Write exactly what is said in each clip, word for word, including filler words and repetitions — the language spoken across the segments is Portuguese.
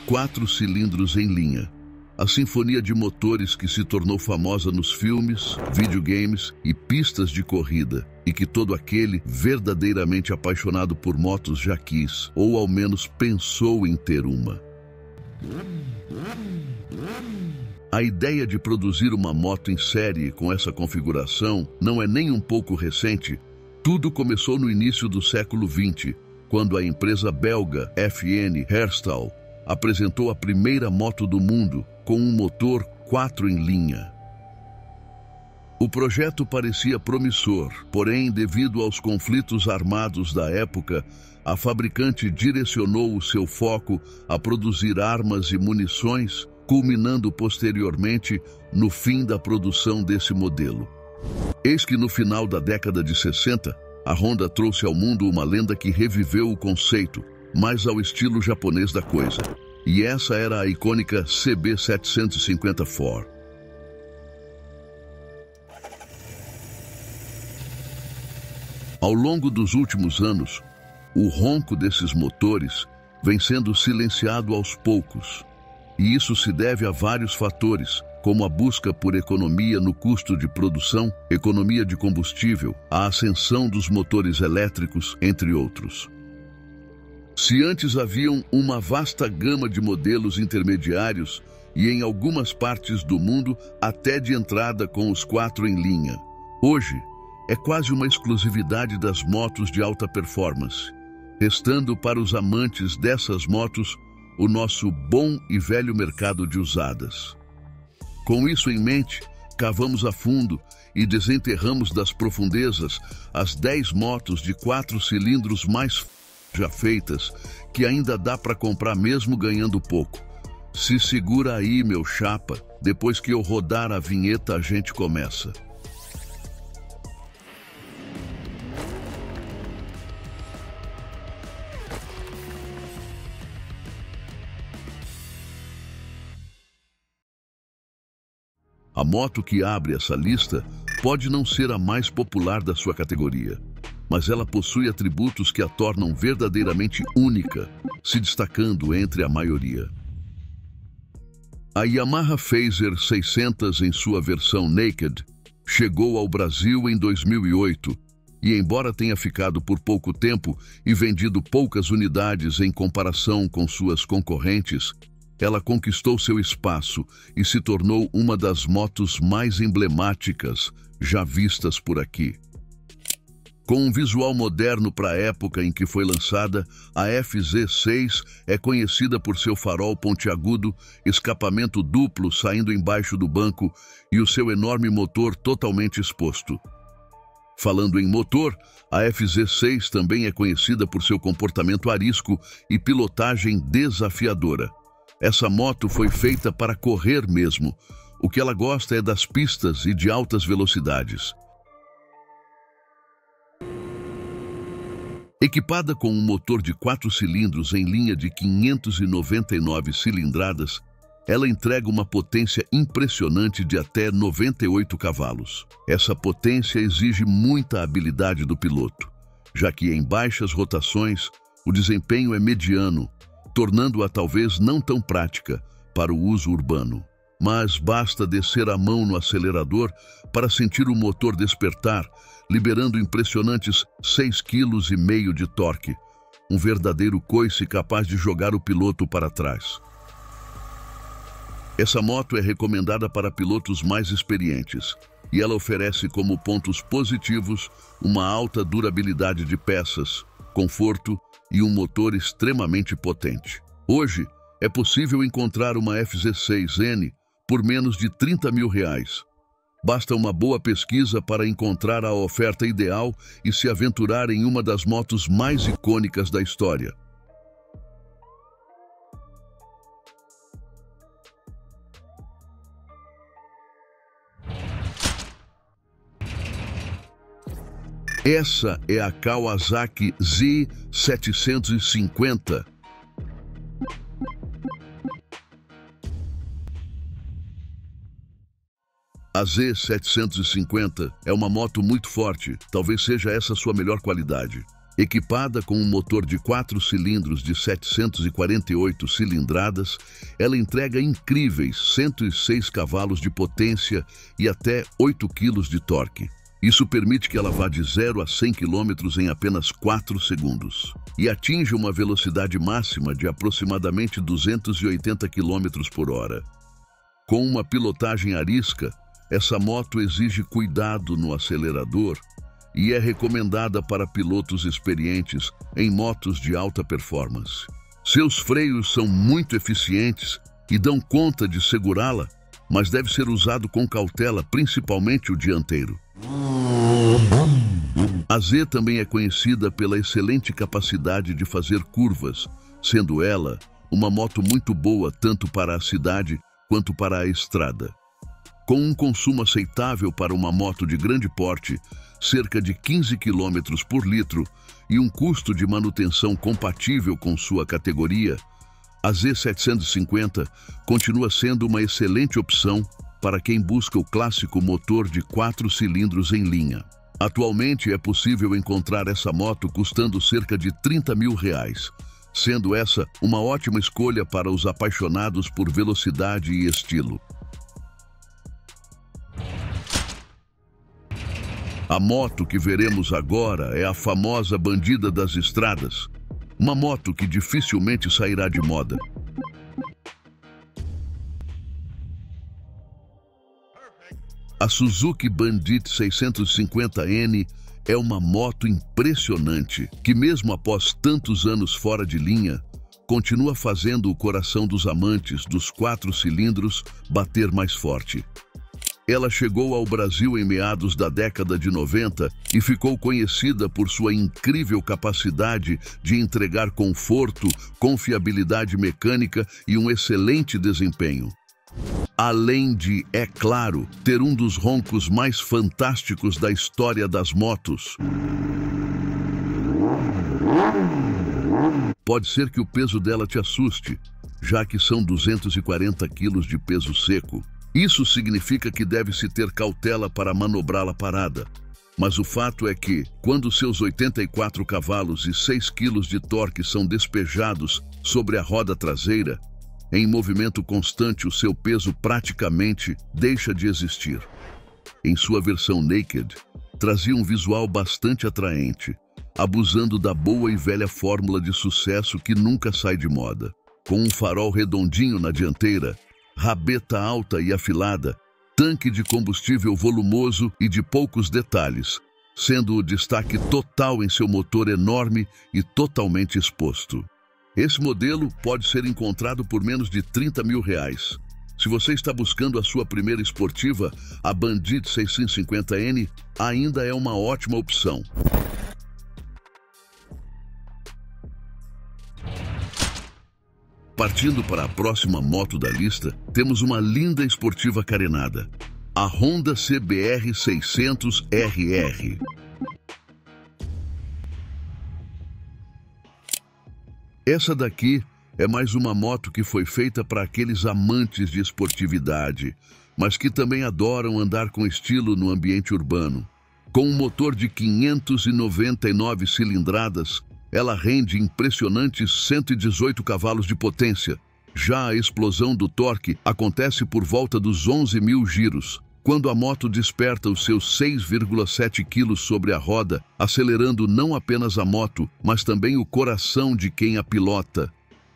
quatro cilindros em linha. A sinfonia de motores que se tornou famosa nos filmes, videogames e pistas de corrida, e que todo aquele verdadeiramente apaixonado por motos já quis, ou ao menos pensou em ter uma. A ideia de produzir uma moto em série com essa configuração não é nem um pouco recente. Tudo começou no início do século vinte, quando a empresa belga F N Herstal apresentou a primeira moto do mundo com um motor quatro em linha. O projeto parecia promissor, porém, devido aos conflitos armados da época, a fabricante direcionou o seu foco a produzir armas e munições, culminando posteriormente no fim da produção desse modelo. Eis que no final da década de sessenta, a Honda trouxe ao mundo uma lenda que reviveu o conceito, mas ao estilo japonês da coisa. E essa era a icônica C B setecentos e cinquenta quatro. Ao longo dos últimos anos, o ronco desses motores vem sendo silenciado aos poucos. E isso se deve a vários fatores, como a busca por economia no custo de produção, economia de combustível, a ascensão dos motores elétricos, entre outros. Se antes haviam uma vasta gama de modelos intermediários e em algumas partes do mundo até de entrada com os quatro em linha, hoje é quase uma exclusividade das motos de alta performance, restando para os amantes dessas motos o nosso bom e velho mercado de usadas. Com isso em mente, cavamos a fundo e desenterramos das profundezas as dez motos de quatro cilindros mais já feitas, que ainda dá para comprar mesmo ganhando pouco. Se segura aí, meu chapa, depois que eu rodar a vinheta a gente começa. A moto que abre essa lista pode não ser a mais popular da sua categoria, mas ela possui atributos que a tornam verdadeiramente única, se destacando entre a maioria. A Yamaha Phaser seiscentos, em sua versão Naked, chegou ao Brasil em dois mil e oito e, embora tenha ficado por pouco tempo e vendido poucas unidades em comparação com suas concorrentes, ela conquistou seu espaço e se tornou uma das motos mais emblemáticas já vistas por aqui. Com um visual moderno para a época em que foi lançada, a F Z seis é conhecida por seu farol pontiagudo, escapamento duplo saindo embaixo do banco e o seu enorme motor totalmente exposto. Falando em motor, a F Z seis também é conhecida por seu comportamento arisco e pilotagem desafiadora. Essa moto foi feita para correr mesmo. O que ela gosta é das pistas e de altas velocidades. Equipada com um motor de quatro cilindros em linha de quinhentos e noventa e nove cilindradas, ela entrega uma potência impressionante de até noventa e oito cavalos. Essa potência exige muita habilidade do piloto, já que em baixas rotações o desempenho é mediano, tornando-a talvez não tão prática para o uso urbano. Mas basta descer a mão no acelerador para sentir o motor despertar, liberando impressionantes seis vírgula cinco quilos de torque, um verdadeiro coice capaz de jogar o piloto para trás. Essa moto é recomendada para pilotos mais experientes, e ela oferece como pontos positivos uma alta durabilidade de peças, conforto e um motor extremamente potente. Hoje, é possível encontrar uma F Z seis N por menos de trinta mil reais. Basta uma boa pesquisa para encontrar a oferta ideal e se aventurar em uma das motos mais icônicas da história. Essa é a Kawasaki Z setecentos e cinquenta. A Z setecentos e cinquenta é uma moto muito forte, talvez seja essa sua melhor qualidade. Equipada com um motor de quatro cilindros de setecentos e quarenta e oito cilindradas, ela entrega incríveis cento e seis cavalos de potência e até oito quilos de torque. Isso permite que ela vá de zero a cem quilômetros em apenas quatro segundos e atinja uma velocidade máxima de aproximadamente duzentos e oitenta quilômetros por hora. Com uma pilotagem arisca, essa moto exige cuidado no acelerador e é recomendada para pilotos experientes em motos de alta performance. Seus freios são muito eficientes e dão conta de segurá-la, mas deve ser usado com cautela, principalmente o dianteiro. A Z também é conhecida pela excelente capacidade de fazer curvas, sendo ela uma moto muito boa tanto para a cidade quanto para a estrada. Com um consumo aceitável para uma moto de grande porte, cerca de quinze quilômetros por litro, e um custo de manutenção compatível com sua categoria, a Z setecentos e cinquenta continua sendo uma excelente opção para quem busca o clássico motor de quatro cilindros em linha. Atualmente é possível encontrar essa moto custando cerca de trinta mil reais, sendo essa uma ótima escolha para os apaixonados por velocidade e estilo. A moto que veremos agora é a famosa bandida das estradas, uma moto que dificilmente sairá de moda. A Suzuki Bandit seiscentos e cinquenta N é uma moto impressionante que, mesmo após tantos anos fora de linha, continua fazendo o coração dos amantes dos quatro cilindros bater mais forte. Ela chegou ao Brasil em meados da década de noventa e ficou conhecida por sua incrível capacidade de entregar conforto, confiabilidade mecânica e um excelente desempenho. Além de, é claro, ter um dos roncos mais fantásticos da história das motos. Pode ser que o peso dela te assuste, já que são duzentos e quarenta quilos de peso seco. Isso significa que deve-se ter cautela para manobrá-la parada. Mas o fato é que, quando seus oitenta e quatro cavalos e seis quilos de torque são despejados sobre a roda traseira, em movimento constante o seu peso praticamente deixa de existir. Em sua versão Naked, trazia um visual bastante atraente, abusando da boa e velha fórmula de sucesso que nunca sai de moda. Com um farol redondinho na dianteira, rabeta alta e afilada, tanque de combustível volumoso e de poucos detalhes, sendo o destaque total em seu motor enorme e totalmente exposto. Esse modelo pode ser encontrado por menos de trinta mil reais. Se você está buscando a sua primeira esportiva, a Bandit seiscentos e cinquenta N ainda é uma ótima opção. Partindo para a próxima moto da lista, temos uma linda esportiva carenada, a Honda C B R seiscentos R R. Essa daqui é mais uma moto que foi feita para aqueles amantes de esportividade, mas que também adoram andar com estilo no ambiente urbano. Com um motor de quinhentas e noventa e nove cilindradas, ela rende impressionantes cento e dezoito cavalos de potência. Já a explosão do torque acontece por volta dos onze mil giros, quando a moto desperta os seus seis vírgula sete quilos sobre a roda, acelerando não apenas a moto, mas também o coração de quem a pilota.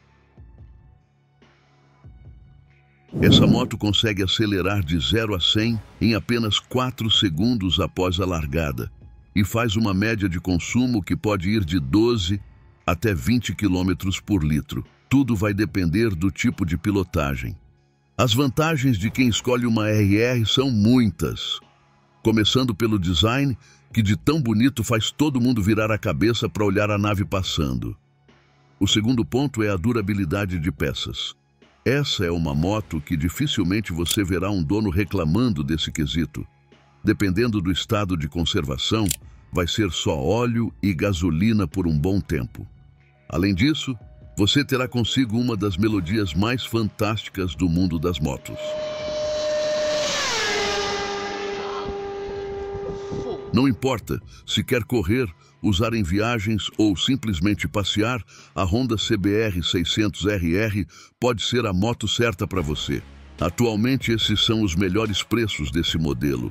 Essa moto consegue acelerar de zero a cem em apenas quatro segundos após a largada e faz uma média de consumo que pode ir de doze até vinte quilômetros por litro. Tudo vai depender do tipo de pilotagem. As vantagens de quem escolhe uma R R são muitas, começando pelo design, que de tão bonito faz todo mundo virar a cabeça para olhar a nave passando. O segundo ponto é a durabilidade de peças. Essa é uma moto que dificilmente você verá um dono reclamando desse quesito. Dependendo do estado de conservação, vai ser só óleo e gasolina por um bom tempo. Além disso, você terá consigo uma das melodias mais fantásticas do mundo das motos. Não importa se quer correr, usar em viagens ou simplesmente passear, a Honda C B R seiscentos R R pode ser a moto certa para você. Atualmente, esses são os melhores preços desse modelo.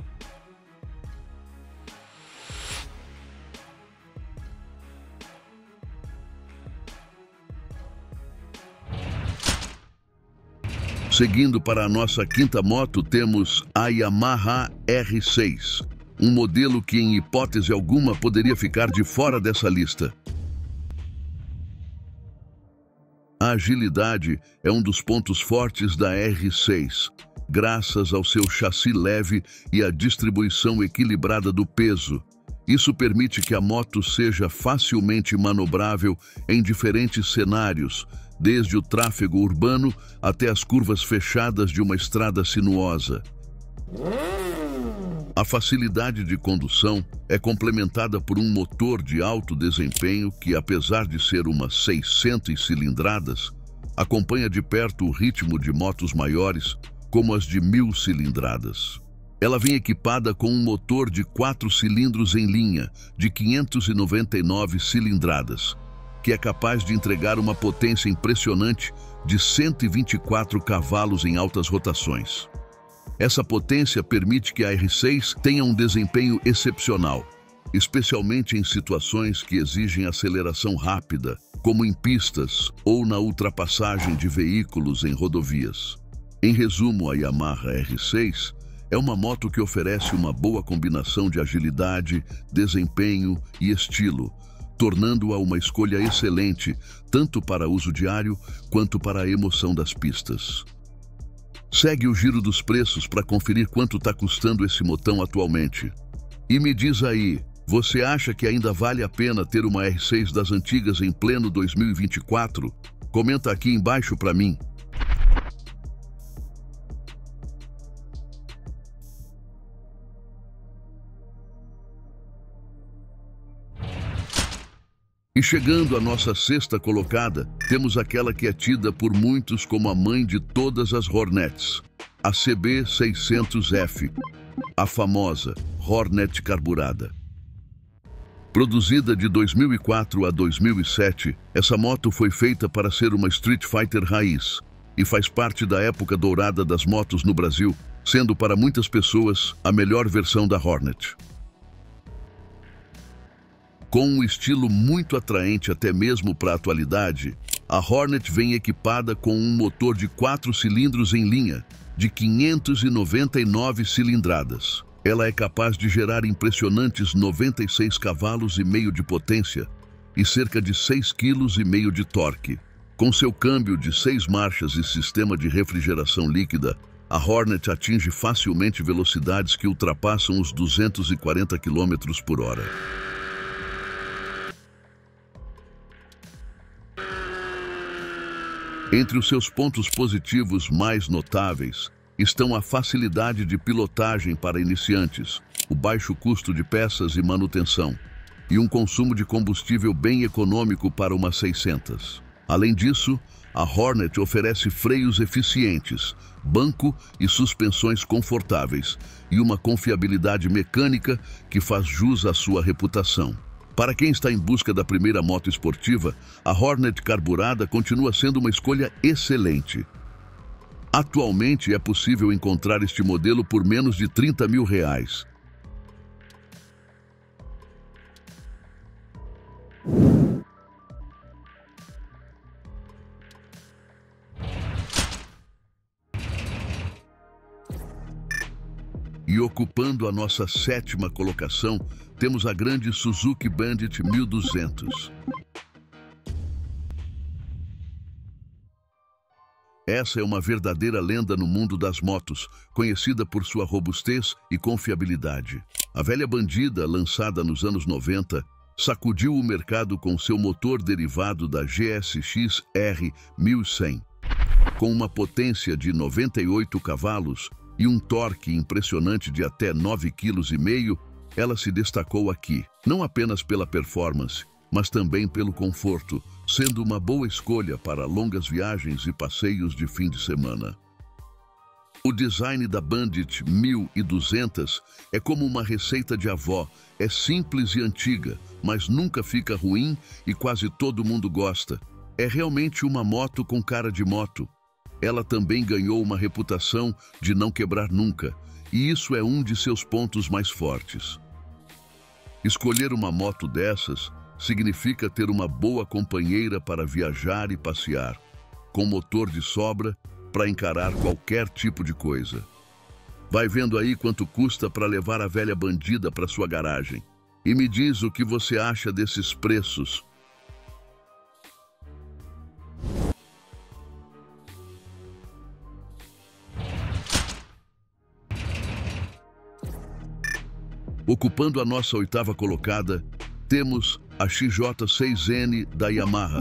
Seguindo para a nossa quinta moto, temos a Yamaha R seis, um modelo que em hipótese alguma poderia ficar de fora dessa lista. A agilidade é um dos pontos fortes da R seis, graças ao seu chassi leve e à distribuição equilibrada do peso. Isso permite que a moto seja facilmente manobrável em diferentes cenários, desde o tráfego urbano até as curvas fechadas de uma estrada sinuosa. A facilidade de condução é complementada por um motor de alto desempenho que, apesar de ser uma seiscentas cilindradas, acompanha de perto o ritmo de motos maiores, como as de mil cilindradas. Ela vem equipada com um motor de quatro cilindros em linha, de quinhentas e noventa e nove cilindradas, que é capaz de entregar uma potência impressionante de cento e vinte e quatro cavalos em altas rotações. Essa potência permite que a R seis tenha um desempenho excepcional, especialmente em situações que exigem aceleração rápida, como em pistas ou na ultrapassagem de veículos em rodovias. Em resumo, a Yamaha R seis é uma moto que oferece uma boa combinação de agilidade, desempenho e estilo, tornando-a uma escolha excelente, tanto para uso diário quanto para a emoção das pistas. Segue o giro dos preços para conferir quanto está custando esse motão atualmente. E me diz aí, você acha que ainda vale a pena ter uma R seis das antigas em pleno dois mil e vinte e quatro? Comenta aqui embaixo para mim. E chegando à nossa sexta colocada, temos aquela que é tida por muitos como a mãe de todas as Hornets, a C B seiscentos F, a famosa Hornet carburada. Produzida de dois mil e quatro a dois mil e sete, essa moto foi feita para ser uma Street Fighter raiz e faz parte da época dourada das motos no Brasil, sendo para muitas pessoas a melhor versão da Hornet. Com um estilo muito atraente até mesmo para a atualidade, a Hornet vem equipada com um motor de quatro cilindros em linha, de quinhentas e noventa e nove cilindradas. Ela é capaz de gerar impressionantes noventa e seis cavalos e meio de potência e cerca de seis vírgula cinco quilos de torque. Com seu câmbio de seis marchas e sistema de refrigeração líquida, a Hornet atinge facilmente velocidades que ultrapassam os duzentos e quarenta quilômetros por hora. Entre os seus pontos positivos mais notáveis estão a facilidade de pilotagem para iniciantes, o baixo custo de peças e manutenção, e um consumo de combustível bem econômico para uma seiscentas. Além disso, a Hornet oferece freios eficientes, banco e suspensões confortáveis e uma confiabilidade mecânica que faz jus à sua reputação. Para quem está em busca da primeira moto esportiva, a Hornet carburada continua sendo uma escolha excelente. Atualmente é possível encontrar este modelo por menos de trinta mil reais. E ocupando a nossa sétima colocação, temos a grande Suzuki Bandit mil e duzentos. Essa é uma verdadeira lenda no mundo das motos, conhecida por sua robustez e confiabilidade. A velha bandida, lançada nos anos noventa, sacudiu o mercado com seu motor derivado da G S X R mil e cem. Com uma potência de noventa e oito cavalos e um torque impressionante de até nove vírgula cinco quilos, ela se destacou aqui, não apenas pela performance, mas também pelo conforto, sendo uma boa escolha para longas viagens e passeios de fim de semana. O design da Bandit mil e duzentos é como uma receita de avó. É simples e antiga, mas nunca fica ruim e quase todo mundo gosta. É realmente uma moto com cara de moto. Ela também ganhou uma reputação de não quebrar nunca, e isso é um de seus pontos mais fortes. Escolher uma moto dessas significa ter uma boa companheira para viajar e passear, com motor de sobra para encarar qualquer tipo de coisa. Vai vendo aí quanto custa para levar a velha bandida para sua garagem. E me diz o que você acha desses preços. Ocupando a nossa oitava colocada, temos a X J seis N da Yamaha.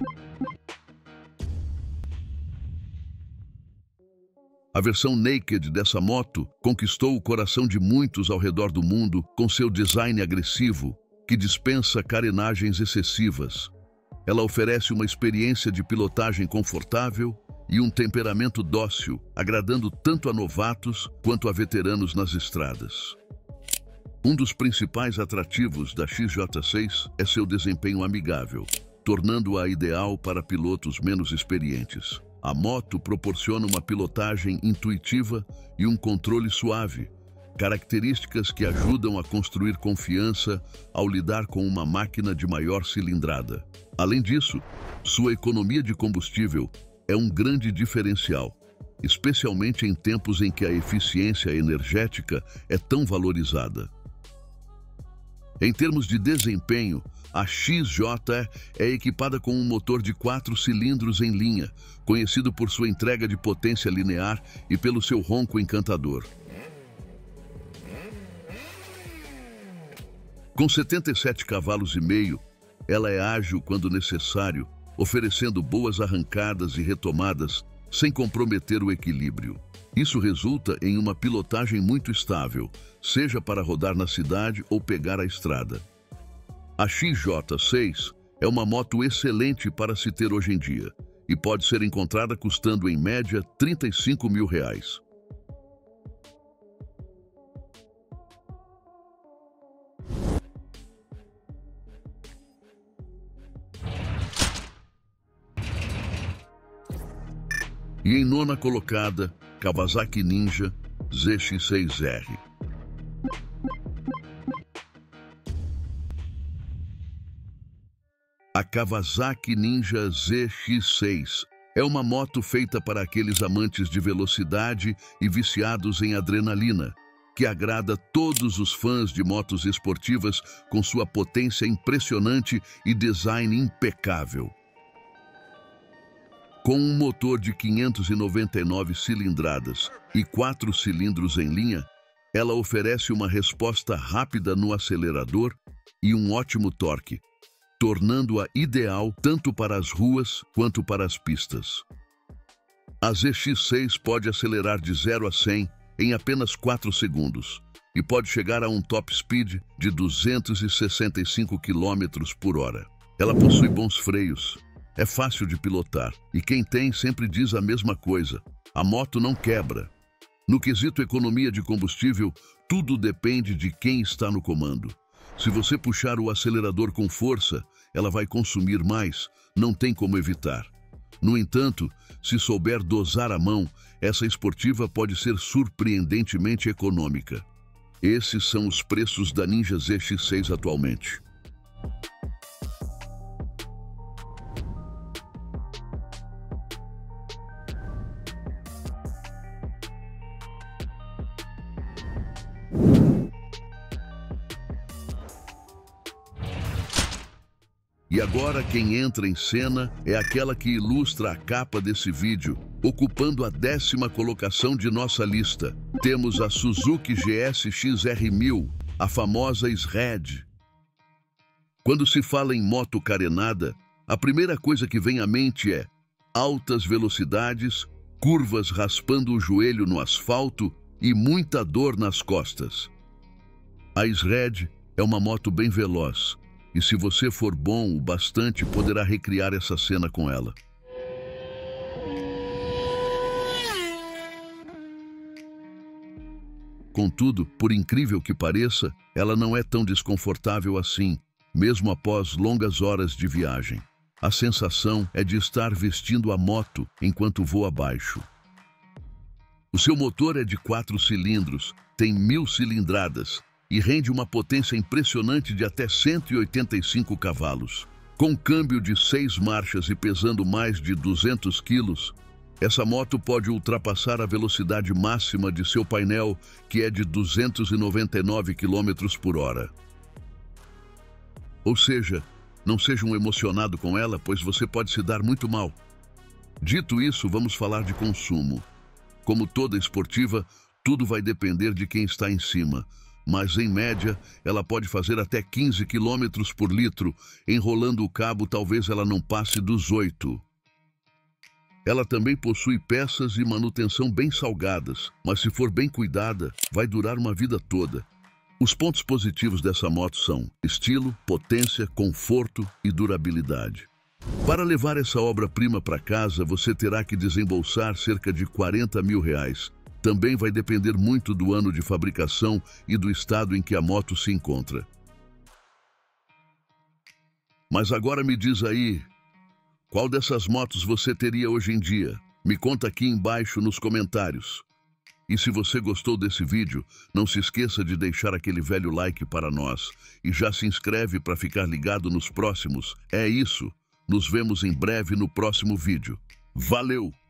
A versão naked dessa moto conquistou o coração de muitos ao redor do mundo com seu design agressivo, que dispensa carenagens excessivas. Ela oferece uma experiência de pilotagem confortável e um temperamento dócil, agradando tanto a novatos quanto a veteranos nas estradas. Um dos principais atrativos da X J seis é seu desempenho amigável, tornando-a ideal para pilotos menos experientes. A moto proporciona uma pilotagem intuitiva e um controle suave, características que ajudam a construir confiança ao lidar com uma máquina de maior cilindrada. Além disso, sua economia de combustível é um grande diferencial, especialmente em tempos em que a eficiência energética é tão valorizada. Em termos de desempenho, a X J é equipada com um motor de quatro cilindros em linha, conhecido por sua entrega de potência linear e pelo seu ronco encantador. Com setenta e sete cavalos e meio, ela é ágil quando necessário, oferecendo boas arrancadas e retomadas sem comprometer o equilíbrio. Isso resulta em uma pilotagem muito estável, seja para rodar na cidade ou pegar a estrada. A X J seis é uma moto excelente para se ter hoje em dia e pode ser encontrada custando em média trinta e cinco mil reais. E em nona colocada, Kawasaki Ninja Z X seis R. A Kawasaki Ninja Z X seis é uma moto feita para aqueles amantes de velocidade e viciados em adrenalina, que agrada todos os fãs de motos esportivas com sua potência impressionante e design impecável. Com um motor de quinhentas e noventa e nove cilindradas e quatro cilindros em linha, ela oferece uma resposta rápida no acelerador e um ótimo torque, tornando-a ideal tanto para as ruas quanto para as pistas. A Z X seis pode acelerar de zero a cem em apenas quatro segundos e pode chegar a um top speed de duzentos e sessenta e cinco quilômetros por hora. Ela possui bons freios, é fácil de pilotar e quem tem sempre diz a mesma coisa: a moto não quebra. No quesito economia de combustível, tudo depende de quem está no comando. Se você puxar o acelerador com força, ela vai consumir mais, não tem como evitar. No entanto, se souber dosar a mão, essa esportiva pode ser surpreendentemente econômica. Esses são os preços da Ninja Z X seis atualmente. E agora quem entra em cena é aquela que ilustra a capa desse vídeo, ocupando a décima colocação de nossa lista. Temos a Suzuki G S X R mil, a famosa S-Red. Quando se fala em moto carenada, a primeira coisa que vem à mente é altas velocidades, curvas raspando o joelho no asfalto e muita dor nas costas. A S-Red é uma moto bem veloz, e se você for bom o bastante, poderá recriar essa cena com ela. Contudo, por incrível que pareça, ela não é tão desconfortável assim, mesmo após longas horas de viagem. A sensação é de estar vestindo a moto enquanto voa abaixo. O seu motor é de quatro cilindros, tem mil cilindradas e rende uma potência impressionante de até cento e oitenta e cinco cavalos. Com câmbio de seis marchas e pesando mais de duzentos quilos, essa moto pode ultrapassar a velocidade máxima de seu painel, que é de duzentos e noventa e nove quilômetros por hora. Ou seja, não seja um emocionado com ela, pois você pode se dar muito mal. Dito isso, vamos falar de consumo. Como toda esportiva, tudo vai depender de quem está em cima, mas em média, ela pode fazer até quinze quilômetros por litro, enrolando o cabo talvez ela não passe dos oito. Ela também possui peças e manutenção bem salgadas, mas se for bem cuidada, vai durar uma vida toda. Os pontos positivos dessa moto são estilo, potência, conforto e durabilidade. Para levar essa obra-prima para casa, você terá que desembolsar cerca de quarenta mil reais. Também vai depender muito do ano de fabricação e do estado em que a moto se encontra. Mas agora me diz aí, qual dessas motos você teria hoje em dia? Me conta aqui embaixo nos comentários. E se você gostou desse vídeo, não se esqueça de deixar aquele velho like para nós. E já se inscreve para ficar ligado nos próximos. É isso. Nos vemos em breve no próximo vídeo. Valeu!